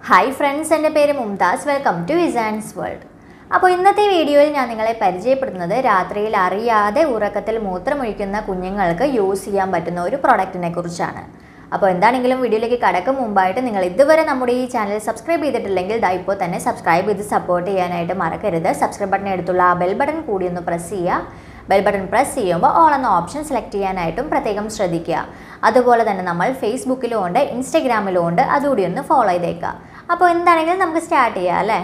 Hi friends, എൻ്റെ പേര് Mumtaz. Welcome to Izan's world. അപ്പോൾ ഇന്നത്തെ വീഡിയോയിൽ ഞാൻ നിങ്ങളെ പരിചയപ്പെടുത്തുന്നത് രാത്രിയിൽ അറിയാതെ ഉറക്കത്തിൽ മൂത്രമൊഴിക്കുന്ന കുഞ്ഞുങ്ങൾക്ക് യൂസ് ചെയ്യാൻ പറ്റുന്ന ഒരു പ്രൊഡക്റ്റിനെ കുറിച്ചാണ്. അപ്പോൾ എന്താണെങ്കിലും വീഡിയോയിലേക്ക് കടക്കും മുമ്പായിട്ട് നിങ്ങൾ ഇതുവരെ നമ്മുടെ ഈ ചാനൽ സബ്സ്ക്രൈബ് ചെയ്തിട്ടില്ലെങ്കിൽ ദാ ഇപ്പോൾ തന്നെ സബ്സ്ക്രൈബ് ചെയ്ത് സപ്പോർട്ട് ചെയ്യാനായിട്ട് മറക്കരുത്. സബ്സ്ക്രൈബ് ബട്ടൺ എടുത്തുള്ള ആ ബെൽ ബട്ടൺ കൂടി ഒന്ന് പ്രസ് ചെയ്യുക. ബെൽ ബട്ടൺ പ്രസ് ചെയ്യുമ്പോൾ ഓൾ എന്ന ഓപ്ഷൻ സെലക്ട് ചെയ്യാനായിട്ടും പ്രത്യേകം ശ്രദ്ധിക്കുക. അതുപോലെ തന്നെ നമ്മൾ ഫേസ്ബുക്കിലും ഉണ്ട്, ഇൻസ്റ്റഗ്രാമിലും ഉണ്ട്, അതുകൂടി ഒന്ന് ഫോളോ ചെയ്തേക്കുക. അപ്പോൾ എന്താണെങ്കിലും നമുക്ക് സ്റ്റാർട്ട് ചെയ്യാം അല്ലേ.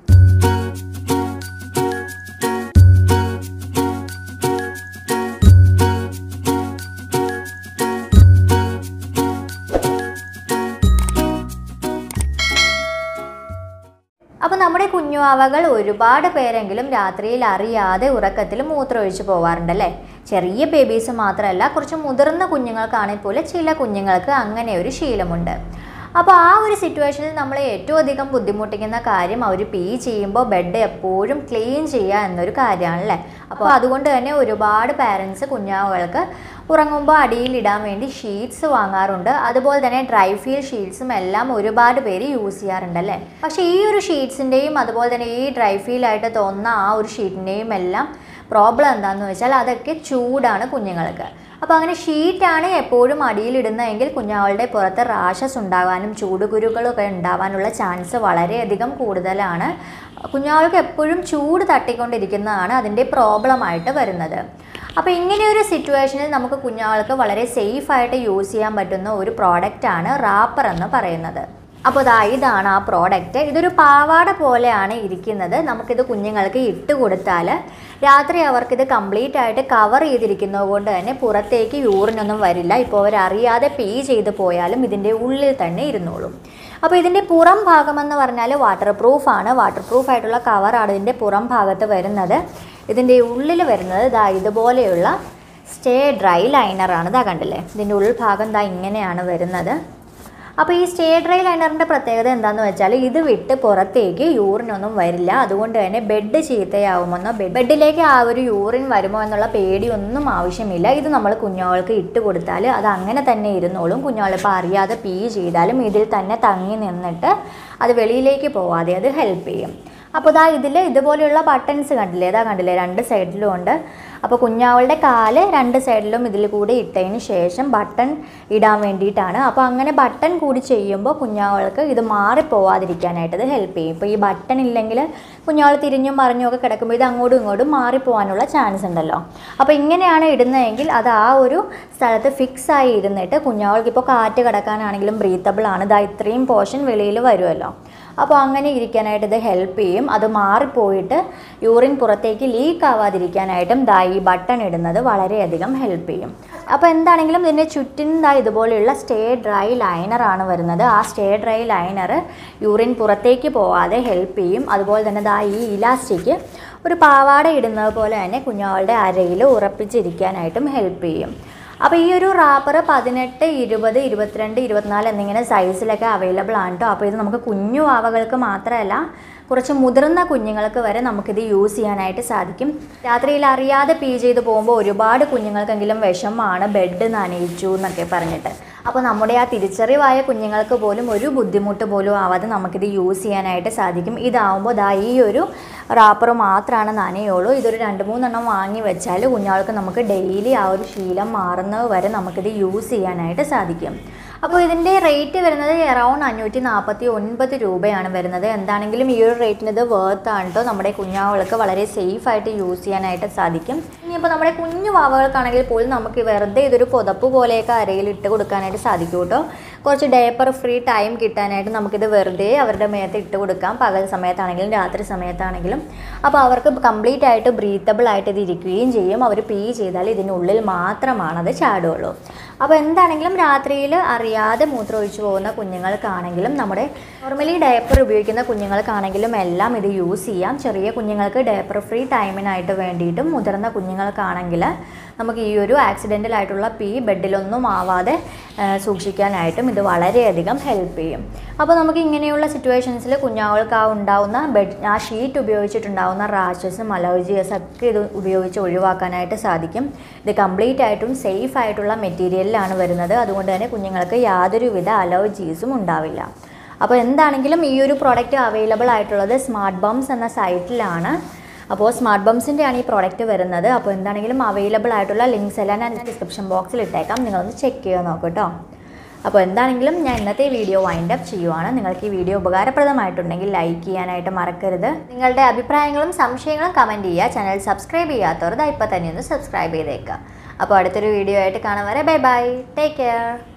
അപ്പോൾ നമ്മുടെ കുഞ്ഞുവാവകൾ ഒരുപാട് പേരെങ്കിലും രാത്രിയിൽ അറിയാതെ ഉറക്കത്തിൽ മൂത്രമൊഴിച്ച് പോവാറുണ്ടല്ലേ. ചെറിയ ബേബീസ് മാത്രമല്ല, കുറച്ച് മുതിർന്ന കുഞ്ഞുങ്ങൾക്കാണെങ്കിൽ പോലും ചില കുഞ്ഞുങ്ങൾക്ക് അങ്ങനെ ഒരു ശീലമുണ്ട്. അപ്പോൾ ആ ഒരു സിറ്റുവേഷനിൽ നമ്മളെ ഏറ്റവും അധികം ബുദ്ധിമുട്ടിക്കുന്ന കാര്യം അവർ പീ ചെയ്യുമ്പോൾ ബെഡ് എപ്പോഴും ക്ലീൻ ചെയ്യുക എന്നൊരു കാര്യമാണല്ലേ. അപ്പോൾ അതുകൊണ്ട് തന്നെ ഒരുപാട് പാരൻസ് കുഞ്ഞാവുകൾക്ക് ഉറങ്ങുമ്പോൾ അടിയിലിടാൻ വേണ്ടി ഷീറ്റ്സ് വാങ്ങാറുണ്ട്. അതുപോലെ തന്നെ ഡ്രൈ ഫീൽ ഷീറ്റ്സും എല്ലാം ഒരുപാട് പേര് യൂസ് ചെയ്യാറുണ്ടല്ലേ. പക്ഷേ ഈ ഒരു ഷീറ്റ്സിൻ്റെയും അതുപോലെ തന്നെ ഈ ഡ്രൈ ഫീലായിട്ട് തോന്നുന്ന ആ ഒരു ഷീറ്റിൻ്റെയും എല്ലാം പ്രോബ്ലം എന്താണെന്ന് വെച്ചാൽ അതൊക്കെ ചൂടാണ് കുഞ്ഞുങ്ങൾക്ക്. അപ്പോൾ അങ്ങനെ ഷീറ്റാണ് എപ്പോഴും അടിയിലിടുന്നതെങ്കിൽ കുഞ്ഞുങ്ങളുടെ പുറത്ത് റാഷസ് ഉണ്ടാകാനും ചൂടുകുരുക്കളൊക്കെ ഉണ്ടാകാനുള്ള ചാൻസ് വളരെയധികം കൂടുതലാണ്. കുഞ്ഞുങ്ങൾക്ക് എപ്പോഴും ചൂട് തട്ടിക്കൊണ്ടിരിക്കുന്നതാണ് അതിൻ്റെ പ്രോബ്ലമായിട്ട് വരുന്നത്. അപ്പോൾ ഇങ്ങനെയൊരു സിറ്റുവേഷനിൽ നമുക്ക് കുഞ്ഞുങ്ങൾക്ക് വളരെ സേഫായിട്ട് യൂസ് ചെയ്യാൻ പറ്റുന്ന ഒരു പ്രോഡക്റ്റാണ് റാപ്പർ എന്ന് പറയുന്നത്. അപ്പോൾ ഇതാണ് ആ പ്രോഡക്റ്റ്. ഇതൊരു പാവാട പോലെയാണ് ഇരിക്കുന്നത്. നമുക്കിത് കുഞ്ഞുങ്ങൾക്ക് ഇട്ട് കൊടുത്താൽ രാത്രി അവർക്കിത് കംപ്ലീറ്റ് ആയിട്ട് കവർ ചെയ്തിരിക്കുന്നത് കൊണ്ട് തന്നെ പുറത്തേക്ക് യൂറിനൊന്നും വരില്ല. ഇപ്പോൾ അവരറിയാതെ പീ ചെയ്ത് പോയാലും ഇതിൻ്റെ ഉള്ളിൽ തന്നെ ഇരുന്നോളും. അപ്പോൾ ഇതിൻ്റെ പുറം ഭാഗമെന്ന് പറഞ്ഞാൽ വാട്ടർ പ്രൂഫാണ്. വാട്ടർ പ്രൂഫായിട്ടുള്ള കവറാണ് ഇതിൻ്റെ പുറം ഭാഗത്ത് വരുന്നത്. ഇതിൻ്റെ ഉള്ളിൽ വരുന്നത് ഇതുപോലെയുള്ള സ്റ്റേ ഡ്രൈ ലൈനറാണ്. കണ്ടില്ലേ, ഇതിൻ്റെ ഉൾഭാഗം ഇങ്ങനെയാണ് വരുന്നത്. അപ്പോൾ ഈ സ്റ്റേ ഡ്രൈ ലൈനറിൻ്റെ പ്രത്യേകത എന്താണെന്ന് വെച്ചാൽ ഇത് വിട്ട് പുറത്തേക്ക് യൂറിനൊന്നും വരില്ല. അതുകൊണ്ട് തന്നെ ബെഡ് ചീത്തയാവുമെന്നോ ബെഡിലേക്ക് ആ ഒരു യൂറിൻ വരുമോ എന്നുള്ള പേടിയൊന്നും ആവശ്യമില്ല. ഇത് നമ്മൾ കുഞ്ഞുങ്ങൾക്ക് ഇട്ട് കൊടുത്താൽ അത് അങ്ങനെ തന്നെ ഇരുന്നോളും. കുഞ്ഞുങ്ങളിപ്പോൾ അറിയാതെ പീ ചെയ്താലും ഇതിൽ തന്നെ തങ്ങി നിന്നിട്ട് അത് വെളിയിലേക്ക് പോവാതെ അത് ഹെൽപ്പ് ചെയ്യും. അപ്പോൾ ഇതിൽ ഇതുപോലെയുള്ള ബട്ടൺസ് കണ്ടില്ലേ, രണ്ട് സൈഡിലും ഉണ്ട്. അപ്പോൾ കുഞ്ഞാവളുടെ കാല് രണ്ട് സൈഡിലും ഇതിൽ കൂടി ഇട്ടതിന് ശേഷം ബട്ടൺ ഇടാൻ വേണ്ടിയിട്ടാണ്. അപ്പോൾ അങ്ങനെ ബട്ടൺ കൂടി ചെയ്യുമ്പോൾ കുഞ്ഞാവൾക്ക് ഇത് മാറിപ്പോവാതിരിക്കാനായിട്ട് ഇത് ഹെൽപ്പ് ചെയ്യും. ഇപ്പോൾ ഈ ബട്ടൺ ഇല്ലെങ്കിൽ കുഞ്ഞാവൾ തിരിഞ്ഞും മറിഞ്ഞും ഒക്കെ കിടക്കുമ്പോൾ ഇത് അങ്ങോട്ടും ഇങ്ങോട്ടും മാറിപ്പോകാനുള്ള ചാൻസ് ഉണ്ടല്ലോ. അപ്പോൾ ഇങ്ങനെയാണ് ഇടുന്നതെങ്കിൽ അത് ആ ഒരു സ്ഥലത്ത് ഫിക്സ് ആയി ഇരുന്നിട്ട് കുഞ്ഞാവൾക്ക് ഇപ്പോൾ കാറ്റ് കിടക്കാനാണെങ്കിലും ബ്രീത്തബിൾ ആണ്. ഇത്രയും പോർഷൻ വെളിയിൽ വരുമല്ലോ. അപ്പോൾ അങ്ങനെ ഇരിക്കാനായിട്ട് ഇത് ഹെൽപ്പ് ചെയ്യും. അത് മാറിപ്പോയിട്ട് യൂറിൻ പുറത്തേക്ക് ലീക്ക് ആവാതിരിക്കാനായിട്ടും ഈ ബട്ടൺ ഇടുന്നത് വളരെയധികം ഹെൽപ്പ് ചെയ്യും. അപ്പോൾ എന്താണെങ്കിലും ഇതിൻ്റെ ചുറ്റിനും ഇതുപോലെയുള്ള സ്റ്റേ ഡ്രൈ ലൈനറാണ് വരുന്നത്. ആ സ്റ്റേ ഡ്രൈ ലൈനർ യൂറിൻ പുറത്തേക്ക് പോവാതെ ഹെൽപ്പ് ചെയ്യും. അതുപോലെ തന്നെ ഈ ഇലാസ്റ്റിക് ഒരു പാവാട ഇടുന്നത് പോലെ തന്നെ കുഞ്ഞുങ്ങളുടെ അരയിൽ ഉറപ്പിച്ചിരിക്കാനായിട്ടും ഹെൽപ്പ് ചെയ്യും. അപ്പോൾ ഈ ഒരു റാപ്പർ 18, 20, 22, 24 എന്നിങ്ങനെ സൈസിലൊക്കെ അവൈലബിൾ ആണ് കേട്ടോ. അപ്പോൾ ഇത് നമുക്ക് കുഞ്ഞു വാവകൾക്ക് മാത്രമല്ല, കുറച്ച് മുതിർന്ന കുഞ്ഞുങ്ങൾക്ക് വരെ നമുക്കിത് യൂസ് ചെയ്യാനായിട്ട് സാധിക്കും. രാത്രിയിൽ അറിയാതെ പീ ചെയ്ത് പോകുമ്പോൾ ഒരുപാട് കുഞ്ഞുങ്ങൾക്കെങ്കിലും വിഷമമാണ് ബെഡ് നനയിച്ചു എന്നൊക്കെ പറഞ്ഞിട്ട്. അപ്പോൾ നമ്മുടെ ആ തിരിച്ചറിവായ കുഞ്ഞുങ്ങൾക്ക് പോലും ഒരു ബുദ്ധിമുട്ട് പോലും ആവാതെ നമുക്കിത് യൂസ് ചെയ്യാനായിട്ട് സാധിക്കും. ഇതാവുമ്പോൾ ഈ ഒരു റാപ്പർ മാത്രമാണ് നനയുള്ളൂ. ഇതൊരു 2-3 എണ്ണം വാങ്ങി വെച്ചാൽ കുഞ്ഞുങ്ങൾക്ക് നമുക്ക് ഡെയിലി ആ ഒരു ശീലം മാറുന്നത് വരെ നമുക്കിത് യൂസ് ചെയ്യാനായിട്ട് സാധിക്കും. അപ്പോൾ ഇതിൻ്റെ റേറ്റ് വരുന്നത് അറൗണ്ട് 549 രൂപയാണ് വരുന്നത്. എന്താണെങ്കിലും ഈ ഒരു റേറ്റിന് ഇത് വേർത്താണ് കേട്ടോ. നമ്മുടെ കുഞ്ഞാവകൾക്ക് വളരെ സേഫായിട്ട് യൂസ് ചെയ്യാനായിട്ട് സാധിക്കും. ഇനിയിപ്പോൾ നമ്മുടെ കുഞ്ഞു വാവകൾക്കാണെങ്കിൽ പോലും നമുക്ക് വെറുതെ ഇതൊരു പുതപ്പ് പോലെയൊക്കെ അരയിൽ ഇട്ട് കൊടുക്കാനായിട്ട് സാധിക്കും കേട്ടോ. കുറച്ച് ഡയപ്പർ ഫ്രീ ടൈം കിട്ടാനായിട്ട് നമുക്കിത് വെറുതെ അവരുടെ മേത്ത് ഇട്ട് കൊടുക്കാം, പകൽ സമയത്താണെങ്കിലും രാത്രി സമയത്താണെങ്കിലും. അപ്പോൾ അവർക്ക് കംപ്ലീറ്റ് ആയിട്ട് ബ്രീത്തബിൾ ആയിട്ട് ഇത് ഇരിക്കുകയും ചെയ്യും. അവർ പീ ചെയ്താൽ ഇതിനുള്ളിൽ മാത്രമാണത് ചാടുകയുള്ളൂ. അപ്പോൾ എന്താണെങ്കിലും രാത്രിയിൽ അറിയാതെ മൂത്രമൊഴിച്ച് പോകുന്ന കുഞ്ഞുങ്ങൾക്കാണെങ്കിലും നമ്മുടെ നോർമലി ഡയപ്പർ ഉപയോഗിക്കുന്ന കുഞ്ഞുങ്ങൾക്കാണെങ്കിലും എല്ലാം ഇത് യൂസ് ചെയ്യാം. ചെറിയ കുഞ്ഞുങ്ങൾക്ക് ഡയപ്പർ ഫ്രീ ടൈമിനായിട്ട് വേണ്ടിയിട്ടും മുതിർന്ന കുഞ്ഞുങ്ങൾക്കാണെങ്കിൽ നമുക്ക് ഈ ഒരു ആക്സിഡൻ്റൽ ആയിട്ടുള്ള പീ ബെഡിലൊന്നും ആവാതെ സൂക്ഷിക്കാനായിട്ടും ഇത് വളരെയധികം ഹെൽപ്പ് ചെയ്യും. അപ്പോൾ നമുക്ക് ഇങ്ങനെയുള്ള സിറ്റുവേഷൻസിൽ കുഞ്ഞുങ്ങൾക്ക് ഉണ്ടാവുന്ന ആ ഷീറ്റ് ഉപയോഗിച്ചിട്ടുണ്ടാവുന്ന റാഷസും അലർജിയസും ഒക്കെ ഇത് ഉപയോഗിച്ച് ഒഴിവാക്കാനായിട്ട് സാധിക്കും. ഇത് കംപ്ലീറ്റ് ആയിട്ടും സേഫ് ആയിട്ടുള്ള മെറ്റീരിയലിലാണ് വരുന്നത്. അതുകൊണ്ട് തന്നെ കുഞ്ഞുങ്ങൾക്ക് യാതൊരുവിധ അലർജീസും ഉണ്ടാവില്ല. അപ്പോൾ എന്താണെങ്കിലും ഈ ഒരു പ്രോഡക്റ്റ് അവൈലബിൾ ആയിട്ടുള്ളത് സ്മാർട്ട് ബംസ് എന്ന സൈറ്റിലാണ്. അപ്പോൾ സ്മാർട്ട് ബംസിൻ്റെയാണ് ഈ പ്രോഡക്റ്റ് വരുന്നത്. അപ്പോൾ എന്താണെങ്കിലും അവൈലബിൾ ആയിട്ടുള്ള ലിങ്ക്സ് എല്ലാം ഞാൻ ഡിസ്ക്രിപ്ഷൻ ബോക്സിൽ ഇട്ടേക്കാം, നിങ്ങളൊന്ന് ചെക്ക് ചെയ്ത് നോക്കൂ കേട്ടോ. അപ്പോൾ എന്താണെങ്കിലും ഞാൻ ഇന്നത്തെ വീഡിയോ വൈൻഡ് അപ്പ് ചെയ്യുവാണ്. നിങ്ങൾക്ക് ഈ വീഡിയോ ഉപകാരപ്രദമായിട്ടുണ്ടെങ്കിൽ ലൈക്ക് ചെയ്യാനായിട്ട് മറക്കരുത്. നിങ്ങളുടെ അഭിപ്രായങ്ങളും സംശയങ്ങളും കമൻറ്റ് ചെയ്യുക. ചാനൽ സബ്സ്ക്രൈബ് ചെയ്യാത്തവർ ഇപ്പോൾ തന്നെ ഒന്ന് സബ്സ്ക്രൈബ് ചെയ്തേക്കുക. അപ്പോൾ അടുത്തൊരു വീഡിയോ ആയിട്ട് കാണാൻ വരെ ബൈ ബൈ, ടേക്ക് കെയർ.